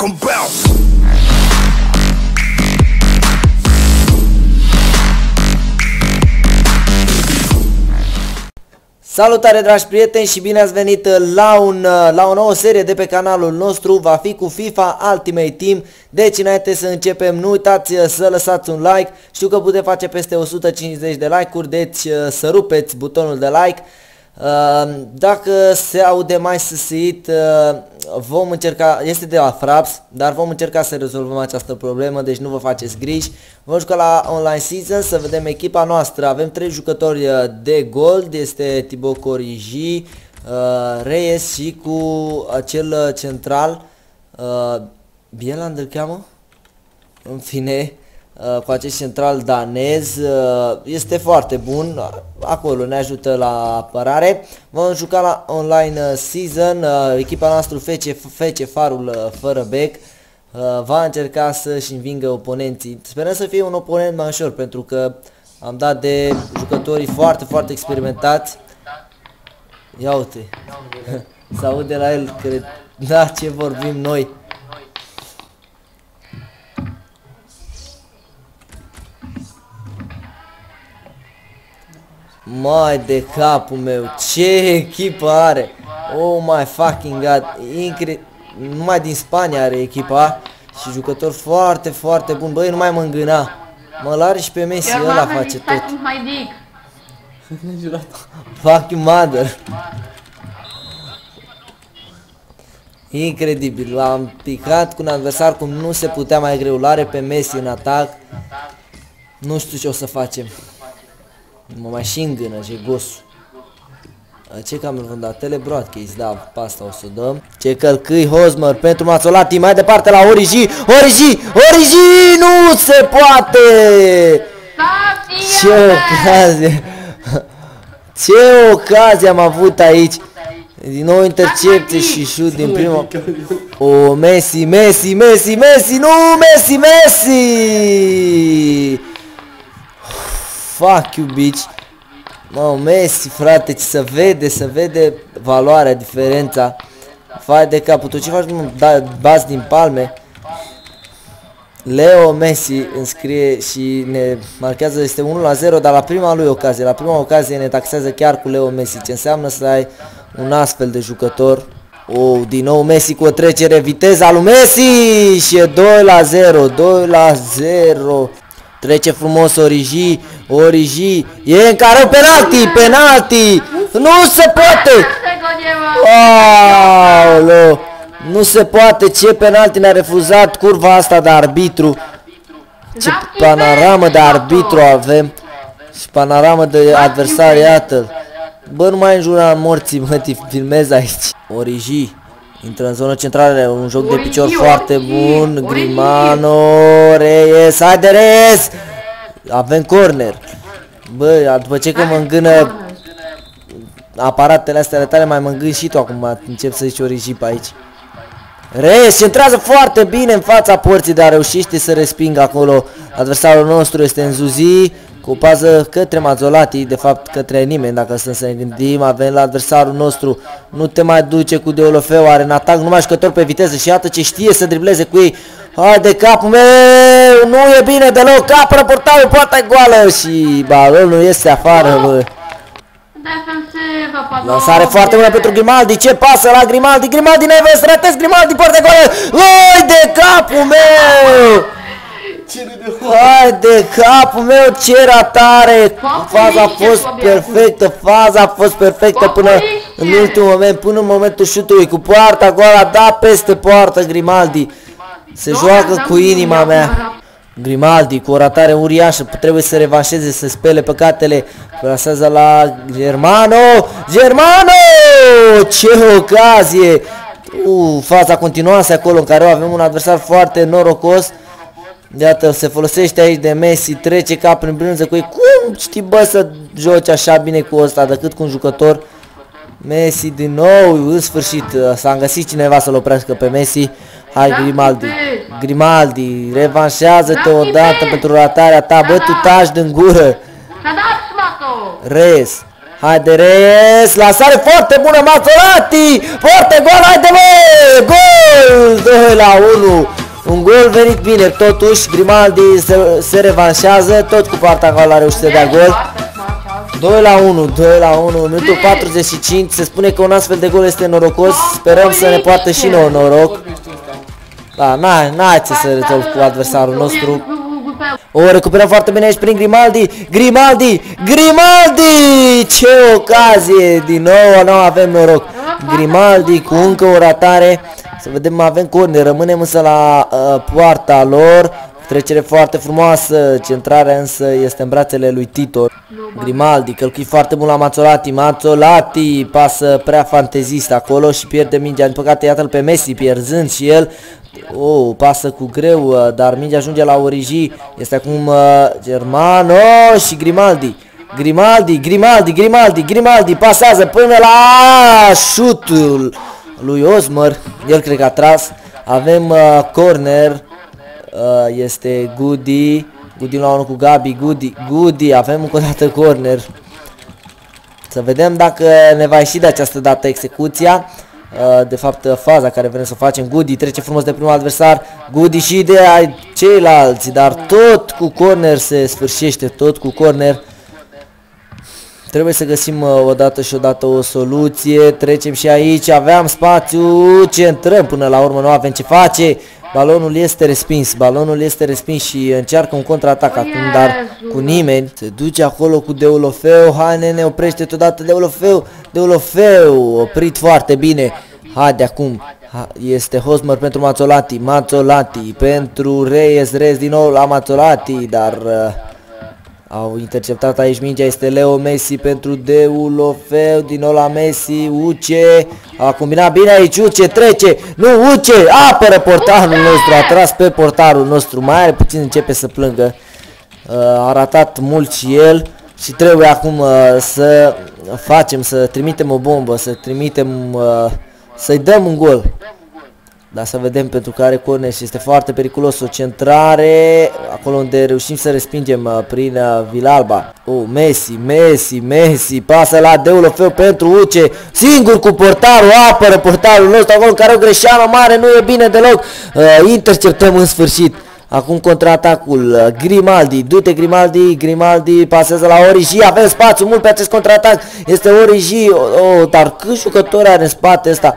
make 'em bounce. Salutare dragi prieteni și bine ați venit la o nouă serie de pe canalul nostru. Va fi cu FIFA Ultimate Team. Deci înainte să începem, nu uitați să lăsați un like. Știu că puteți face peste 150 de like-uri, deci să rupeți butonul de like. Dacă se aude mai săsit, vom încerca, este de la Fraps, dar vom încerca să rezolvăm această problemă, deci nu vă faceți griji. Vom juca la Online Season, să vedem echipa noastră. Avem 3 jucători de gold, este Thibaut Courtois, Reyes și cu acel central, Bieland îl cheamă? În fine, cu acest central danez, este foarte bun, acolo ne ajută la apărare. Vom juca la Online Season, echipa noastră FC Farul fără bec va încerca să-și învingă oponenții. Sperăm să fie un oponent mai ușor, pentru că am dat de jucătorii foarte experimentați. Ia uite, se aude la el, cred, da, ce vorbim noi. Mai de capul meu, ce echipă are! Oh my fucking god, incredibil! Numai din Spania are echipa și jucător foarte bun. Băi, nu mai mă îngâna. Mă lare și pe Messi, ăla face tot. Fuck you mother. Incredibil, l-am picat cu un adversar cum nu se putea mai greu. L-are pe Messi în atac. Nu știu ce o să facem. Mă mai și îngână, jegosul. Ce cameră vom da? Telebroadcast, da, pe asta o să dăm. Ce călcâi Hosmer pentru Mazzolati, mai departe la Origi. Origi, nu se poate! Ce ocazie! Ce ocazie am avut aici! Din nou intercepție și șut din prima. O, Messi, nu, Messi! Fuck you, bitch. Mă, Messi, frate, se vede valoarea, diferența. Fai de capul, tu ce faci, nu bați din palme. Leo Messi înscrie și ne marchează, este 1-0, dar la prima lui ocazie, la prima ocazie ne taxează chiar cu Leo Messi, ce înseamnă să ai un astfel de jucător. Oh, din nou Messi cu o trecere, viteza lui Messi și e 2-0. Trece frumos Origi, e încară penalti, nu se poate! Aoleu, nu se poate, ce penalti ne-a refuzat curva asta de arbitru. Ce panoramă de arbitru avem și panoramă de adversari, iată-l. Bă, nu mai înjura morții, mă, te filmez aici. Origi intră în zonă centrală, un joc de picior foarte bun. Grimano, Reyes, haide Reyes! Avem corner. Bă, după ce că mă îngână aparatele astea ale tale, mai mă îngân și tu acum, încep să zici Origi pe aici. Reyes centrează foarte bine în fața porții, dar reușește să respingă acolo. Adversarul nostru este Nzuzi, cu o pază către Mazzolati, de fapt către nimeni, dacă stăm să ne gândim. Avem la adversarul nostru, nu te mai duce cu Deulofeu, are în atac numai jucători pe viteză și iată ce știe să dribleze cu ei. Hai de capul meu, nu e bine deloc, capără portarul, poarta e goală și balonul este afară, bă. Lansare foarte bună pentru Grimaldi, ce pasă la Grimaldi, Neves, ratez Grimaldi, poarta e goală. Hai de capul meu! Hai de capul meu, ce ratare! Faza a fost perfectă, până în ultimul moment, până în momentul șutului cu poarta goală, da peste poartă Grimaldi. Se joacă cu inima mea. Grimaldi cu o ratare uriașă, trebuie să revanșeze, să spele păcatele. Plasează la Germano! Ce ocazie! Faza continuoasă acolo în care avem un adversar foarte norocos. Iată, se folosește aici de Messi, trece cap prin brânză cu ei. Cum știi, bă, să joci așa bine cu ăsta decât cu un jucător? Messi din nou, în sfârșit, s-a găsit cineva să-l oprească pe Messi. Hai Grimaldi, revanșează-te odată pentru ratarea ta, bă, tu taci din gură. Reyes, haide Reyes, lansare foarte bună, Mazzolati, foarte gol, haide bă, gol! gol! 2-1. Un gol venit bine, totuși Grimaldi se revanșează, tot cu poarta gol a reușit să dea gol. 2-1, minutul 45, se spune că un astfel de gol este norocos, sperăm să ne poată și nouă noroc. Da, n-ai ce să rezolv cu adversarul nostru. O recuperăm foarte bine aici prin Grimaldi! Ce ocazie! Din nou avem noroc. Grimaldi cu încă o ratare. Să vedem, avem corner, rămânem însă la poarta lor. Trecere foarte frumoasă, centrarea însă este în brațele lui Tito. Grimaldi călcui foarte mult la Mazzolati, pasă prea fantezist acolo și pierde mingea. Din păcate iată-l pe Messi pierzând și el. Pasă cu greu, dar mingea ajunge la Origi. Este acum Germano și Grimaldi pasează până la șutul lui Osmer. El cred că a tras. Avem corner. Este Goody la 1 cu Gabi. Goody, avem încă o dată corner. Să vedem dacă ne va ieși de această dată execuția. De fapt faza care vrem să o facem. Goody trece frumos de primul adversar. Goody și de ceilalți, dar tot cu corner se sfârșește, tot cu corner. Trebuie să găsim odată și odată o soluție. Trecem și aici, aveam spațiu, centrăm, până la urmă nu avem ce face. Balonul este respins și încearcă un contraatac acum, dar cu nimeni. Se duce acolo cu Deulofeu. Hai nene, oprește odată Deulofeu, oprit foarte bine. Haide acum, este Hosmer pentru Mazzolati pentru Reyes din nou la Mazzolati, dar au interceptat aici mingea. Este Leo Messi pentru Deulofeu, din nou la Messi. Uce a combinat bine aici, Uce trece, nu, Uce apără portarul nostru, a tras pe portarul nostru, mai are puțin, începe să plângă. A ratat mult și el și trebuie acum să trimitem o bombă, să-i dăm un gol. Dar să vedem, pentru că are corner și este foarte periculos. O centrare acolo unde reușim să respingem prin Villalba. Messi pasă la Deulofeu pentru Uce, singur cu portarul, apără portarul nostru acolo, care o greșeală mare, nu e bine deloc. Interceptăm în sfârșit. Acum contraatacul, Grimaldi, du-te Grimaldi pasează la Origi, avem spațiu mult pe acest contraatac, este Origi, dar cât jucători are în spate ăsta.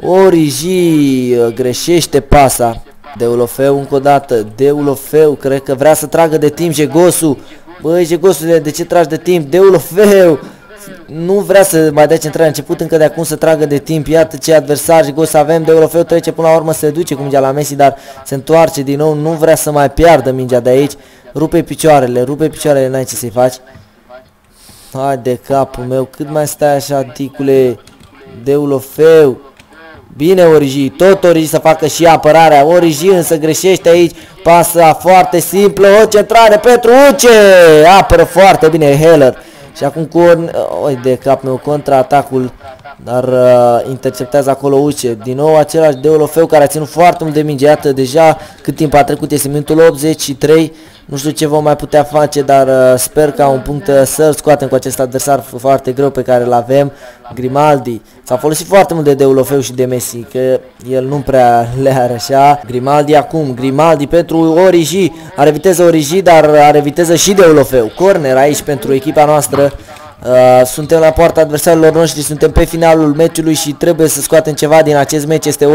Origi greșește pasa. Deulofeu încă o dată, cred că vrea să tragă de timp Jegosu. Băi Jegosule, de ce tragi de timp? Deulofeu nu vrea să mai dea centrarea, a început încă de acum să tragă de timp. Iată ce adversar Jegosu avem. Deulofeu trece până la urmă, se duce cu mingea la Messi, dar se întoarce din nou, nu vrea să mai piardă mingea de aici. Rupe picioarele, n-ai ce să-i faci. Hai de capul meu, cât mai stai așa, ticule? Deulofeu. Bine Origi, tot Origi să facă și apărarea. Origi însă greșește aici. Pasă foarte simplă, o centrare pentru Uce. Apără foarte bine Heller. Și acum de cap meu, contraatacul. Dar interceptează acolo Uce. Din nou același Deulofeu care a ținut foarte mult de minge. Iată deja cât timp a trecut, este minutul 83. Nu știu ce vom mai putea face, dar sper ca un punct să-l scoatem cu acest adversar foarte greu pe care îl avem. Grimaldi. S-a folosit foarte mult de Deulofeu și de Messi, că el nu prea le are așa. Grimaldi pentru Origi. Are viteză Origi, dar are viteză și Deulofeu. Corner aici pentru echipa noastră. Suntem la poarta adversarilor noștri, suntem pe finalul meciului și trebuie să scoatem ceva din acest meci. Este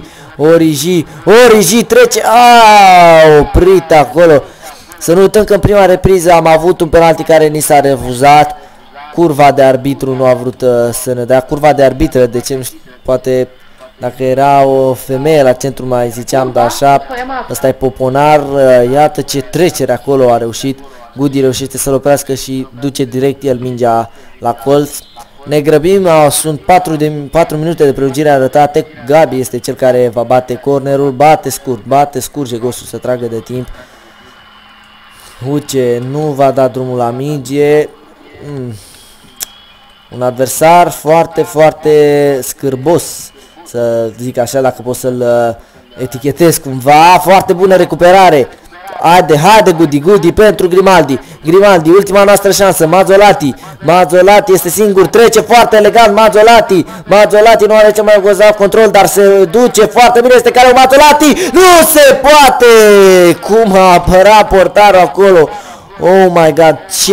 Origi trece. Oprit acolo. Să nu uităm că în prima repriză am avut un penalti care ni s-a refuzat. Curva de arbitru nu a vrut să ne dea. Curva de arbitră, de ce nu știu, poate dacă era o femeie la centru mai ziceam, dar așa. Ăsta e Poponar, iată ce trecere acolo a reușit. Goody reușește să-l oprească și duce direct el mingea la colț. Ne grăbim, sunt 4 minute de prelungire arătate. Gabi este cel care va bate cornerul, bate scurt Jegosu să tragă de timp. Uce nu va da drumul la minge. Un adversar foarte scârbos, să zic așa, dacă pot să-l etichetez cumva. Foarte bună recuperare. Haide, Gudi pentru Grimaldi. Grimaldi, ultima noastră șansă. Mazzolati. Mazzolati este singur. Trece foarte elegant Mazzolati. Mazzolati nu are cel mai grozav control, dar se duce foarte bine. Este calul Mazzolati. Nu se poate! Cum a apărat portarul acolo. Oh my god.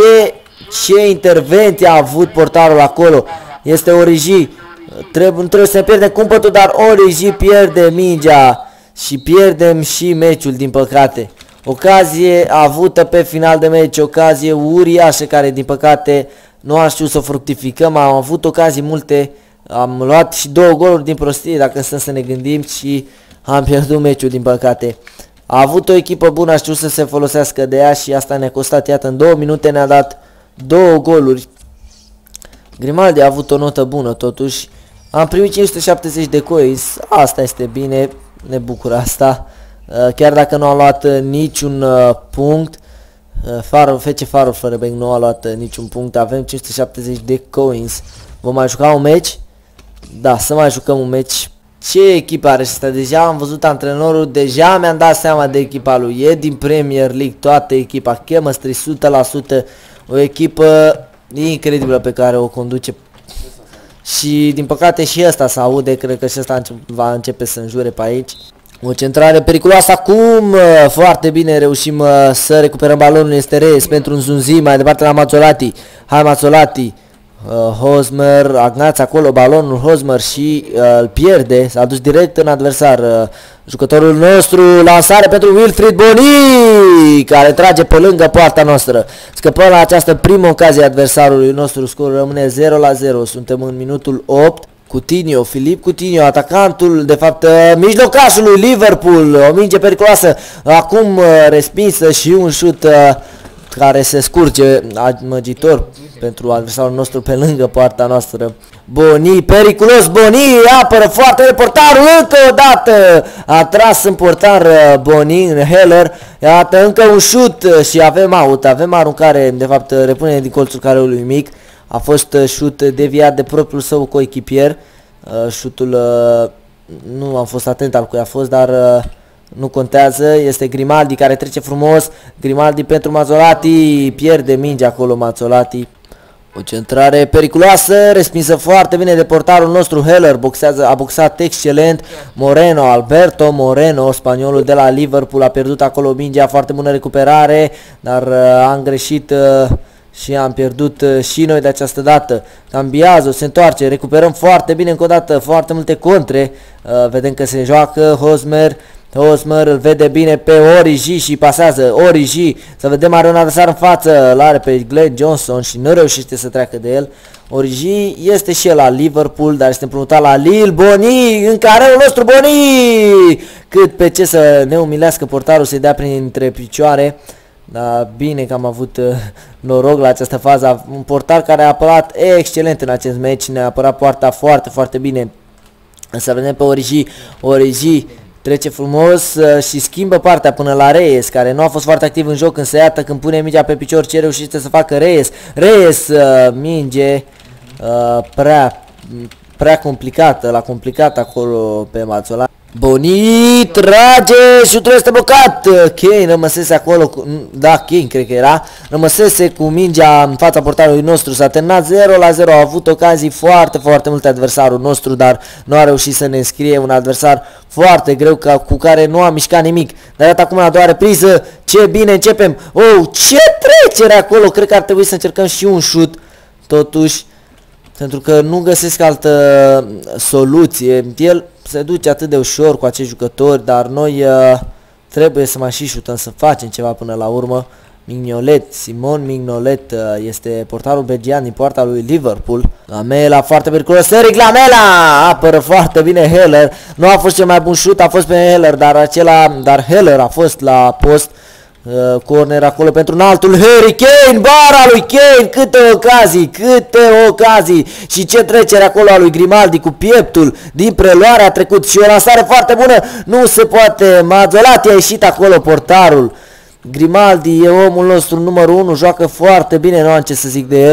Ce intervenție a avut portarul acolo. Este Origi. Trebuie să ne pierdem cumpătul, dar Origi pierde mingea. Și pierdem și meciul, din păcate. Ocazie avută pe final de meci, ocazie uriașă care din păcate nu a știut să fructificăm. Am avut ocazii multe, am luat și 2 goluri din prostie dacă stăm să ne gândim și am pierdut meciul din păcate. A avut o echipă bună, a știut să se folosească de ea și asta ne-a costat, iată, în 2 minute ne-a dat 2 goluri. Grimaldi a avut o notă bună totuși. Am primit 570 de coins, asta este bine, ne bucură asta. Chiar dacă nu a luat niciun punct, FC Farul Fărăbec nu a luat niciun punct, avem 570 de coins. Vom mai juca un meci? Da, să mai jucăm un meci. Ce echipă are asta? Deja am văzut antrenorul, deja mi-am dat seama de echipa lui. E din Premier League toată echipa, Chemistry 100%, o echipă incredibilă pe care o conduce. Și din păcate și ăsta se aude, cred că și ăsta va începe să înjure pe aici. O centrare periculoasă acum, foarte bine reușim să recuperăm balonul, este Reyes pentru un Nzunzi, mai departe la Mazzolati. Hai Mazzolati, Hosmer, agnați acolo balonul Hosmer și îl pierde, s-a dus direct în adversar. Jucătorul nostru, lansare pentru Wilfried Boni, care trage pe lângă poarta noastră. Scăpăm la această primă ocazie adversarului nostru, scorul rămâne 0-0, suntem în minutul 8. Coutinho, Filip Coutinho, atacantul, de fapt mijlocașul lui Liverpool, o minge periculoasă, acum respinsă și un șut care se scurge amăgitor pentru adversarul nostru pe lângă poarta noastră. Boni, periculos, Boni, apără foarte de portarul, încă o dată a tras în portar Boni, în Heller, iată încă un șut și avem out, avem aruncare, de fapt repunere din colțul careului mic. A fost șut deviat de propriul său coechipier. Șutul nu am fost atent al cui a fost, dar nu contează. Este Grimaldi care trece frumos. Grimaldi pentru Mazzolati, pierde mingea acolo Mazzolati. O centrare periculoasă, respinsă foarte bine de portarul nostru. Heller boxează, a boxat excelent. Moreno, Alberto Moreno, spaniolul de la Liverpool, a pierdut acolo mingea, foarte bună recuperare, dar am greșit și am pierdut și noi de această dată. Cambiază, se întoarce, recuperăm foarte bine încă o dată, foarte multe contre. Vedem că se joacă Hosmer. Hosmer îl vede bine pe Origi și pasează Origi. Să vedem, are un adversar în față, îl are pe Glenn Johnson și nu reușește să treacă de el. Origi este și el la Liverpool, dar este împrumutat la Lille. Boni, în careul nostru Boni! Cât pe ce să ne umilească portarul, să-i dea printre picioare. Da, bine că am avut noroc la această fază. Un portar care a apărat excelent în acest meci, ne-a apărat poarta foarte, foarte bine. Să vedem pe Origi. Origi trece frumos și schimbă partea până la Reyes, care nu a fost foarte activ în joc, însă iată când pune mingea pe picior ce reușește să facă Reyes. Reyes, minge prea complicată, l-a complicat acolo pe Mazzolati. Boni, trage, șutul este blocat. Kane rămăsese acolo, da, Kane cred că era, rămăsese cu mingea în fața portarului nostru. S-a terminat 0-0, a avut ocazii foarte, foarte multe adversarul nostru, dar nu a reușit să ne înscrie, un adversar foarte greu cu care nu a mișcat nimic. Dar iată acum la a doua repriză, ce bine începem. Oh, ce trecere acolo, cred că ar trebui să încercăm și un șut, totuși, pentru că nu găsesc altă soluție. El se duce atât de ușor cu acești jucători, dar noi trebuie să mai și șutăm, să facem ceva până la urmă. Mignolet, Simon Mignolet este portarul belgian din poarta lui Liverpool. Lamela, foarte periculos, Eric Lamela, apără foarte bine Heller. Nu a fost cel mai bun șut, a fost pe Heller, dar Heller a fost la post. Corner acolo pentru înaltul Harry Kane, bara lui Kane, câte ocazii și ce trecere acolo a lui Grimaldi cu pieptul din preluare a trecut și o lansare foarte bună, nu se poate, Mazzolati a ieșit acolo portarul. Grimaldi e omul nostru numărul 1, joacă foarte bine, nu am ce să zic de el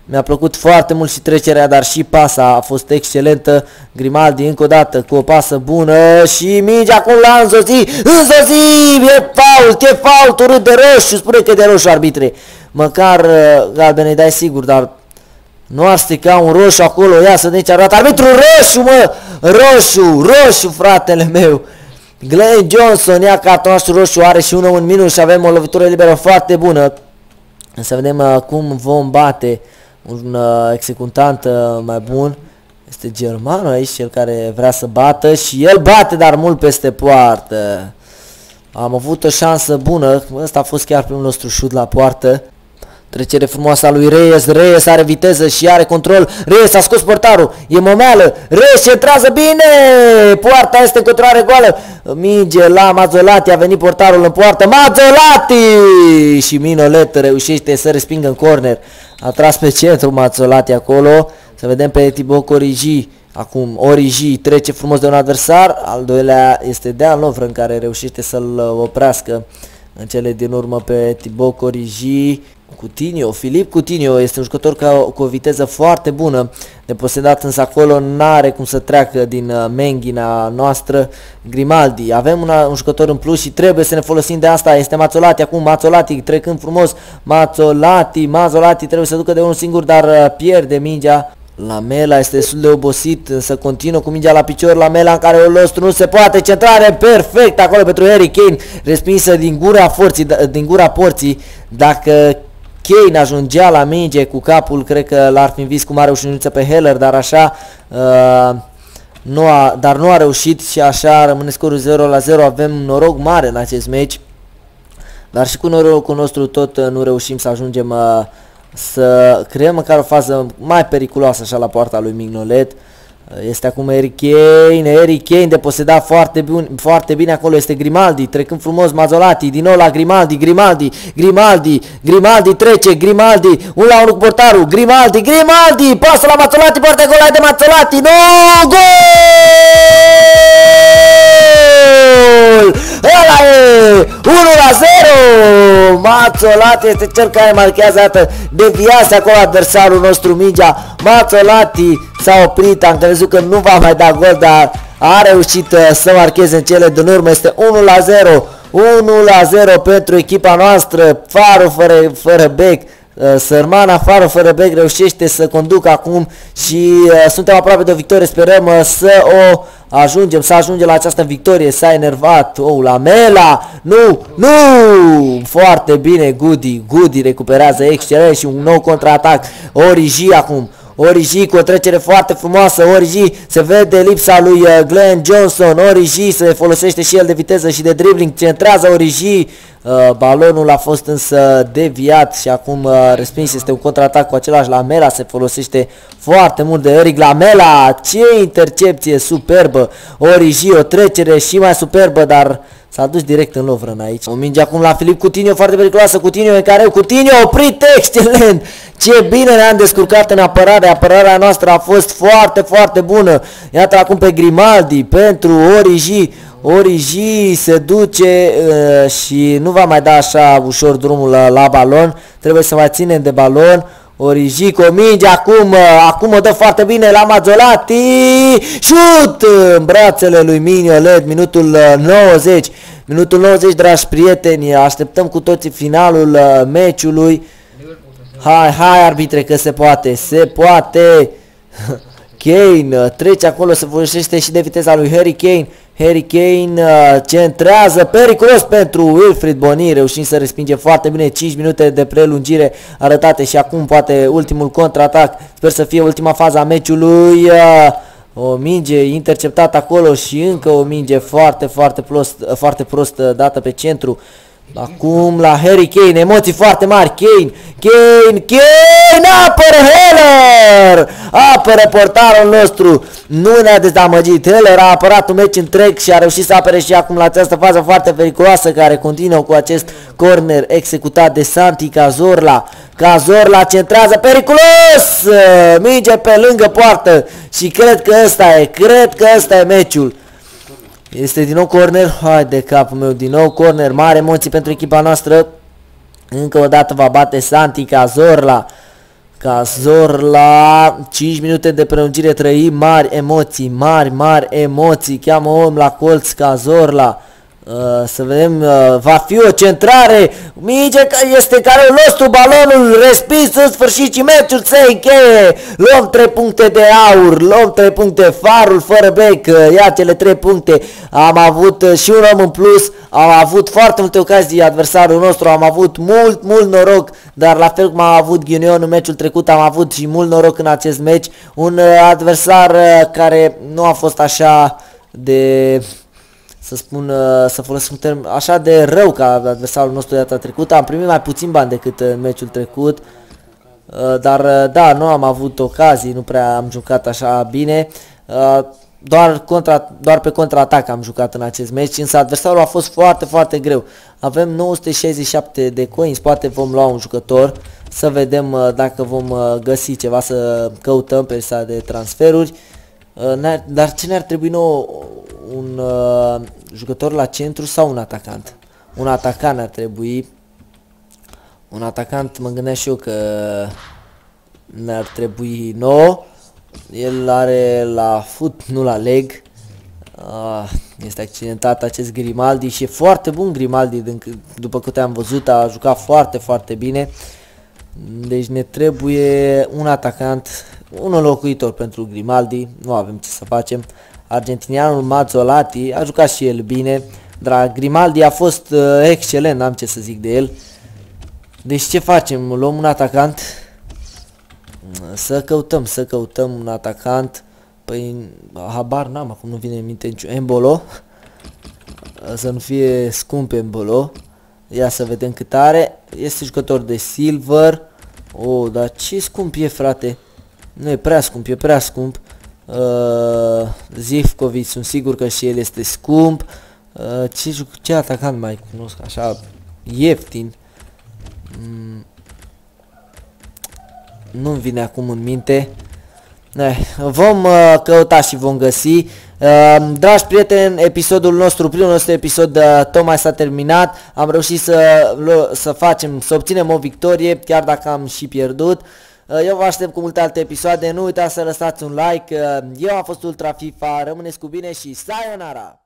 Mi-a plăcut foarte mult și trecerea, dar și pasa a fost excelentă. Grimaldi încă o dată cu o pasă bună și mingea acum la Nzozi. E fault, urât de roșu, spune că e de roșu, arbitre. Măcar galben îi dai sigur, dar nu ar strica un roșu acolo. Ia să vedem ce arată arbitru. Roșu, mă! Roșu, fratele meu. Glenn Johnson ia cartonașul roșu, are și 1 în minus și avem o lovitură liberă foarte bună. Să vedem cum vom bate un executant mai bun. Este germanul aici, cel care vrea să bată și el bate, dar mult peste poartă. Am avut o șansă bună, ăsta a fost chiar primul nostru șut la poartă. Trecere frumoasă a lui Reyes, Reyes are viteză și are control, Reyes a scos portarul, e momeală, Reyes centrează bine, poarta este în continuare goală, minge la Mazzolati, a venit portarul în poartă, Mazzolati! Și Mignolet reușește să respingă în corner, a tras pe centru Mazzolati acolo, să vedem pe Thibaut Origi, acum Origi trece frumos de un adversar, al doilea este Dan Lovren care reușește să-l oprească în cele din urmă pe Thibaut Origi. Coutinho, Philippe Coutinho este un jucător cu o viteză foarte bună de posedat, însă acolo n-are cum să treacă din menghina noastră. Grimaldi, avem un jucător în plus și trebuie să ne folosim de asta, este Mazzolati, acum Mazzolati trecând frumos, Mazzolati trebuie să ducă de unul singur, dar pierde mingea. Lamela este destul de obosit, însă continuă cu mingea la picior, Lamela în care o nostru nu se poate, centrare perfect acolo pentru Harry Kane, respinsă din gura porții, dacă Kane ajungea la minge cu capul, cred că l-ar fi învins cu mare ușurință pe Heller, dar așa nu a reușit și așa rămâne scorul 0-0, avem noroc mare în acest meci, dar și cu norocul nostru tot nu reușim să ajungem să creăm măcar o fază mai periculoasă așa la poarta lui Mignolet. Este acum Harry Kane deposedat foarte bine acolo, este Grimaldi, trecând frumos Mazzolati, din nou la Grimaldi trece, Grimaldi, 1-1 cu portarul, Grimaldi, pasă la Mazzolati, poartă gol de Mazzolati, gol! Ăla e 1-0! Mazzolati este cel care marchează, dată deviase acolo adversarul nostru mingea, Mazzolati s-a oprit, am crezut că nu va mai da gol, dar a reușit să marcheze în cele din urmă, este 1-0 pentru echipa noastră, Faro fără bec. Sărmana Faro fără bec reușește să conducă acum și suntem aproape de o victorie, sperăm să ajungem la această victorie. S-a enervat, Lamela, nu, foarte bine, Goody recuperează excelent și un nou contraatac, Origi acum, Origi cu o trecere foarte frumoasă, Origi se vede lipsa lui Glenn Johnson, Origi se folosește și el de viteză și de dribbling, centrează Origi, balonul a fost însă deviat și acum respins, este un contraatac cu același Lamela, se folosește foarte mult de Eric Lamela, ce intercepție superbă, Origi, o trecere și mai superbă, dar s-a dus direct în Lovren aici. O minge acum la Philippe Coutinho, foarte periculoasă, Coutinho oprit, excelent! Ce bine ne-am descurcat în apărare, apărarea noastră a fost foarte bună. Iată acum pe Grimaldi pentru Origi se duce și nu va mai da așa ușor drumul la balon, trebuie să mai ținem de balon. Origi cu o minge, acum o dă foarte bine la Mazzolati, șut în brațele lui Mignolet, minutul 90, dragi prieteni, așteptăm cu toții finalul meciului. Hai arbitre că se poate, Kane trece acolo, se folosește și de viteza lui Harry Kane centrează, periculos pentru Wilfried Bony, reușind să respinge foarte bine, 5 minute de prelungire arătate și acum poate ultimul contraatac, sper să fie ultima fază a meciului, o minge interceptată acolo și încă o minge foarte prost dată pe centru. Acum la Harry Kane, emoții foarte mari, Kane, apără Heller, apără portarul nostru, nu ne-a dezamăgit, Heller a apărat un meci întreg și a reușit să apere și acum la această fază foarte periculoasă care continuă cu acest corner executat de Santi Cazorla, centrează, periculos, minge pe lângă poartă și cred că ăsta e meciul. Este din nou corner, hai de capul meu, din nou corner, mare emoții pentru echipa noastră. Încă o dată va bate Santi Cazorla. Cazorla, 5 minute de prelungire trăim, mari emoții, mari emoții, cheamă om la colț Cazorla. Să vedem, va fi o centrare, minge este carul nostru, balonul respins, în sfârșit și meciul se încheie, luăm 3 puncte de aur, luăm 3 puncte, Farul fără bec, ia cele 3 puncte, am avut și un om în plus, am avut foarte multe ocazii adversarul nostru, am avut mult noroc, dar la fel cum am avut ghinion în meciul trecut, am avut și mult noroc în acest meci, un adversar care nu a fost așa de... să spun, să folosesc un termen așa de rău ca adversarul nostru de data trecută. Am primit mai puțin bani decât în meciul trecut, dar da, nu am avut ocazii, nu prea am jucat așa bine, doar pe contraatac am jucat în acest meci, însă adversarul a fost foarte greu. Avem 967 de coins, poate vom lua un jucător, să vedem dacă vom găsi ceva, să căutăm pe lista de transferuri. Dar ce ne-ar trebui nou? Un jucător la centru sau un atacant? Un atacant ar trebui. Un atacant, mă gândeam și eu că ne-ar trebui nou. El are la fut, nu la leg. Este accidentat acest Grimaldi și e foarte bun Grimaldi, după câte am văzut, a jucat foarte bine. Deci ne trebuie un atacant, un înlocuitor pentru Grimaldi, nu avem ce să facem. Argentinianul Mazzolati a jucat și el bine, dar Grimaldi a fost excelent, n-am ce să zic de el. Deci ce facem? Luăm un atacant? Să căutăm un atacant. Păi habar n-am, acum nu vine în minte niciun. Embolo. Să nu fie scump Embolo. Ia să vedem cât are. Este jucător de silver. Oh, dar ce scump e, frate? Nu e prea scump, e prea scump. Zivkovic, sunt sigur că și el este scump. Ce atacant mai cunosc așa ieftin? Nu-mi vine acum în minte. Vom căuta și vom găsi. Dragi prieteni, episodul nostru, primul nostru episod tocmai s-a terminat. Am reușit să obținem o victorie, chiar dacă am și pierdut. Eu vă aștept cu multe alte episoade. Nu uitați să lăsați un like. Eu am fost Ultra FIFA. Rămâneți cu bine și sayonara!